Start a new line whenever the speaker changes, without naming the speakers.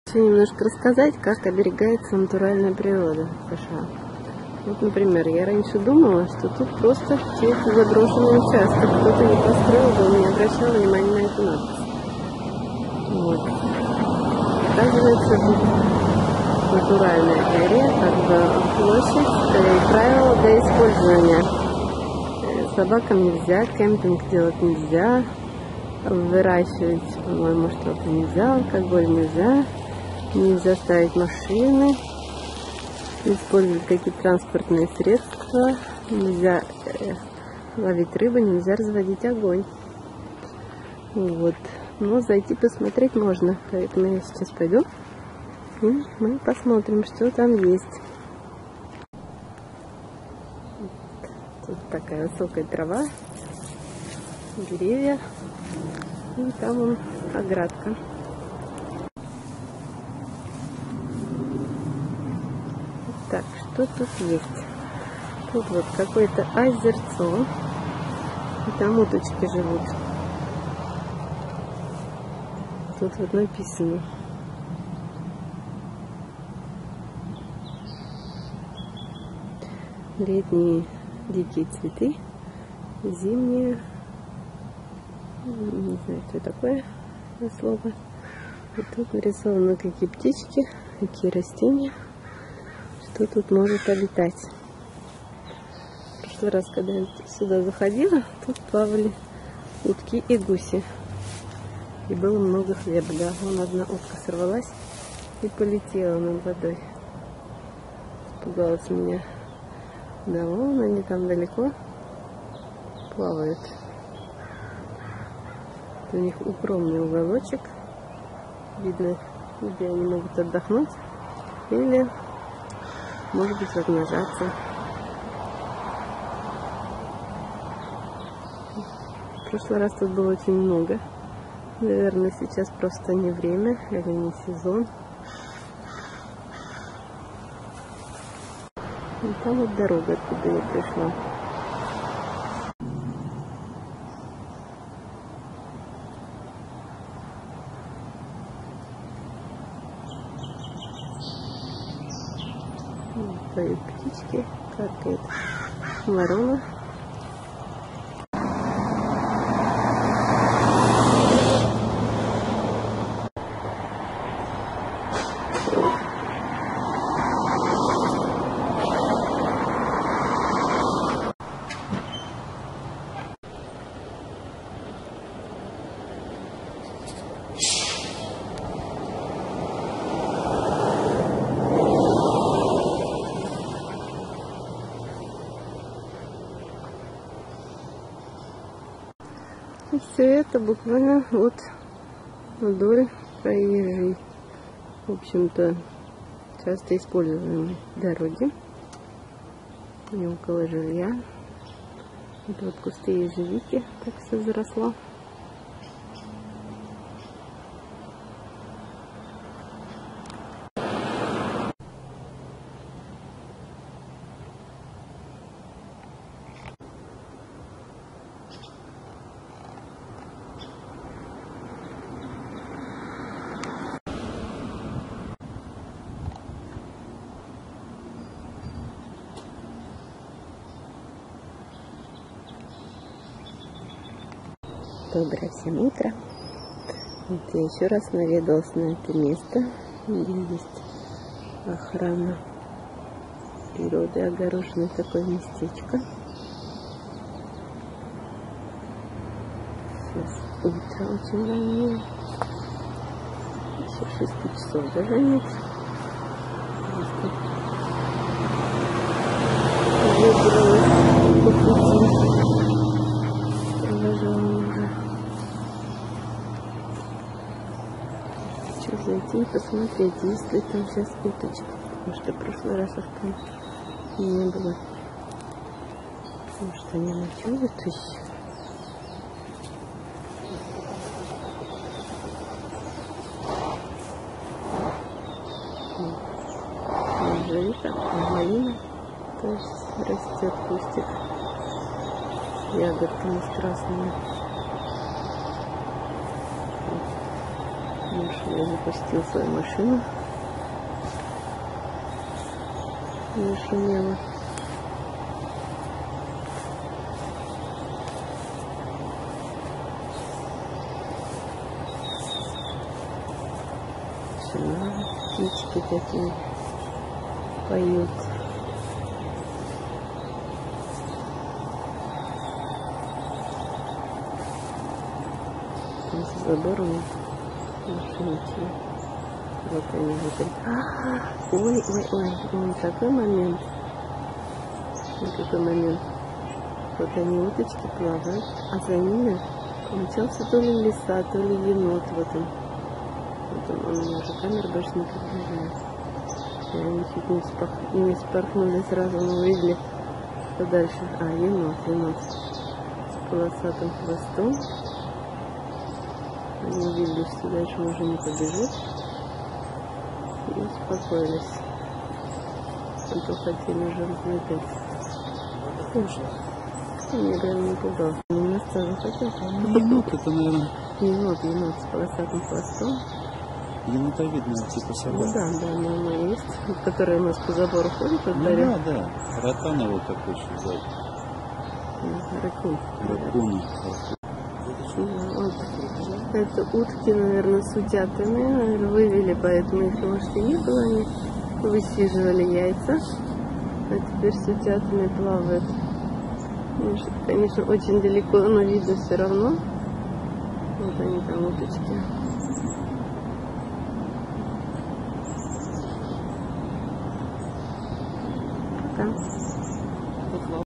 Хочу немножко рассказать, как оберегается натуральная природа в США. Вот, например, я раньше думала, что тут просто чей-то заброшенный участок, кто-то не построил дом, не обращал внимания на эту надпись. Вот. Оказывается, тут натуральная area, как бы площадь и правила для использования. Собакам нельзя, кемпинг делать нельзя, выращивать, по-моему, что-то нельзя, алкоголь нельзя, нельзя ставить машины, использовать какие-то транспортные средства, нельзя ловить рыбу, нельзя разводить огонь. Вот. Но зайти посмотреть можно, поэтому я сейчас пойду и мы посмотрим, что там есть. Тут такая высокая трава, деревья, и там вон оградка. Так, что тут есть? Тут вот какое-то озерцо, и там уточки живут. Тут вот написано: летние дикие цветы, зимние, не знаю, что такое слово. И тут нарисованы какие птички, какие растения, что тут может обитать. В прошлый раз, когда я сюда заходила, тут плавали утки и гуси. И было много хлеба, да. Вон одна утка сорвалась и полетела над водой. Испугалась меня. Да, вон они там далеко плавают. У них укромный уголочек. Видно, где они могут отдохнуть. Или, может быть, размножаться. В прошлый раз тут было очень много. Наверное, сейчас просто не время или не сезон. И там вот дорога, откуда я пришла. Поют птички, каркает ворона. И все это буквально вот вдоль проезжей, в общем-то, часто используемой дороги, и около жилья. Это вот кусты ежевики, так все заросло. Доброе всем утро. Вот я еще раз наведалась на это место, где есть охрана природы, огороженное такое местечко. Сейчас утро очень раннее. Еще 6 часов даже нет. Выбралась по пути. Хочу зайти и посмотреть, есть ли там сейчас уточки, потому что в прошлый раз их там не было. Потому что они ночуют еще. Ежевика, малина тоже растет, кустик с ягодками, с красными. Я запустил свою машину. Не шумело. Тишина, птички такие поют. За забором машины. Вот они вот. Ой, какой момент. Какой момент. Вот они, уточки плавают, а за ними помчался то ли лиса, то ли енот. Вот он. Вот он у меня уже камера больше не приближает. И они чуть не спорхнули сразу, мы увидели, что дальше. А, енот с полосатым хвостом. Они увидели, что дальше можно не побежать. И успокоились. А то хотели уже взлетать. Меня прям не пугал. Немного тоже хотел.
Енот это, наверное.
Енот с полосатым хвостом.
Енотовидная типа собака.
Ну да, она есть. Которая у нас по забору ходит.
Ну да. Ротан его такой еще зовут.
Ракун. Вот. Это утки, наверное, с утятами. Наверное, вывели, поэтому их, может, и не было. Они высиживали яйца. А теперь с утятами плавают. Конечно, очень далеко, но видно все равно. Вот они там, уточки.